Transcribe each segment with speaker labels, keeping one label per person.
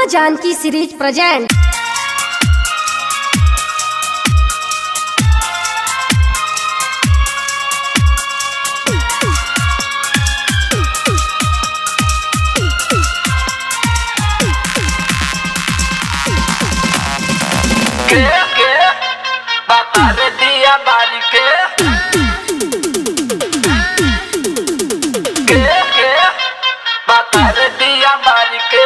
Speaker 1: माँ Janaki series present.
Speaker 2: बता दे दिया बारी के बता दे दिया बारी के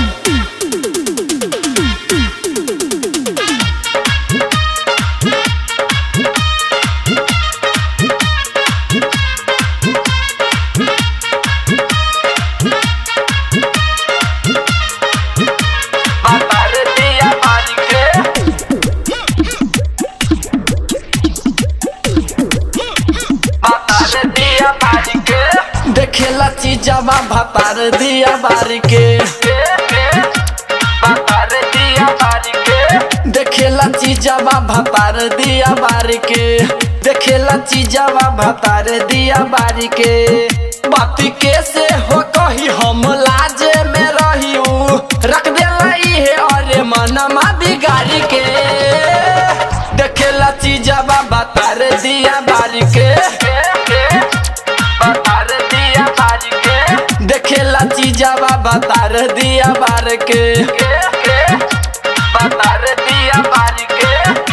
Speaker 2: देखेला चीजवा भतार दिया बारी के भतार दिया बारी के देखेला चीजवा भतार दिया बारी के देखेला चीजवा भतार दिया बारी के बाती के से हो कही हम लाजे में रहियो रख देला इहे अरे मनमा बिगाड़ी के देखेला चीजवा भतार दिया बारी के देखेला चीजवा बतार दिया बार के बतार दिया बार के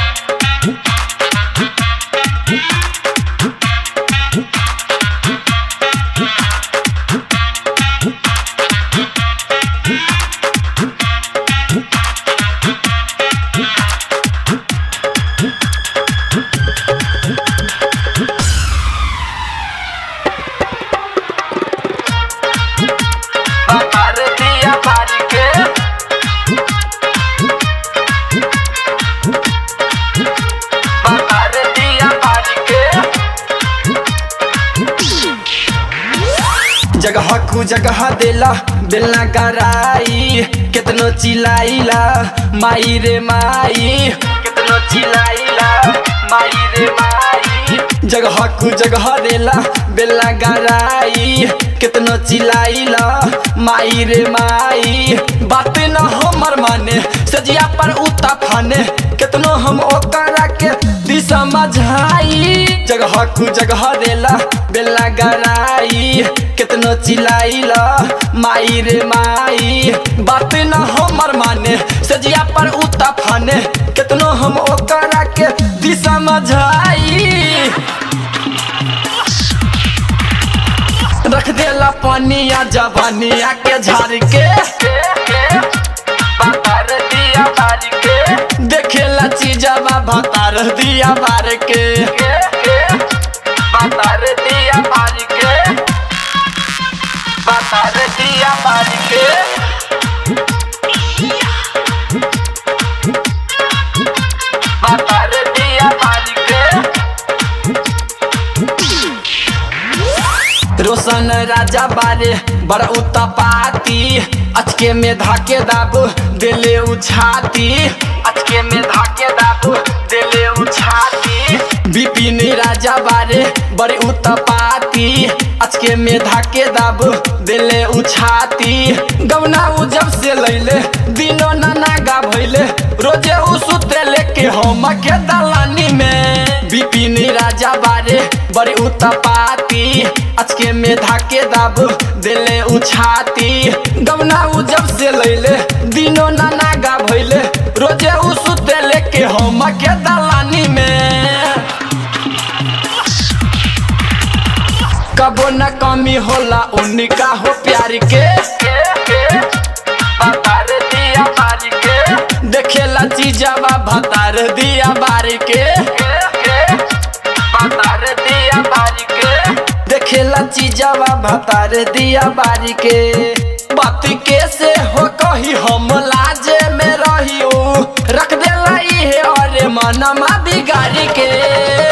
Speaker 2: जगह कु जगह देला बेलना कराई कितनो चिल्लाइला माई रे माई कितनो चिल्लाइला माई रे माई जगह कु जगह देला बेलना कराई कितनो चिल्लाइला माई रे माई बात न हमर माने सजिया पर उता फाने कितनो हम ओकरा के दी समझाई जगह कु जगह देला बेलना गराई कितनो चिल्लाइला माई रे माई बात न हमर माने सजिया पर उता फाने कितनो हम ओकरा के दी समझाई रख देला पनिया जवानिया के झाड़ के भतार दिया बार के देखेला चीजवा भतार दिया बार के भतार दिया बार के भतार दिया बार के भतार दिया बार के रोशन राजा बारे बड़ा उत्पाती अचके में धाके दाबू दिले उछाती अचके में धाके दाबू दिले उछाती बिपिन राजा बारे बड़े उत्पाती अचके में धाके दाबू दिले उछाती गवना उ जब से लैले दिनो नागा भइले रोजे उ सुते लेके हम के दलानी में बिपिन राजा बारे बड़े उत्पाती अचके में धाके दाबू दिले उछाती गवना उ जब से लैले दिनो नागा भइले रोजे उ सुते लेके हम के दलानी में कबो न कमी होला उनका हो प्यार के भतार दिया बार के देखेला चीजवा भतार दिया बार के भतार दिया बार के देखेला चीजवा भतार दिया बार के बात के से हो कही हम लाजे में रहियो रख देला इहे अरे मनमा बिगाड़ी के।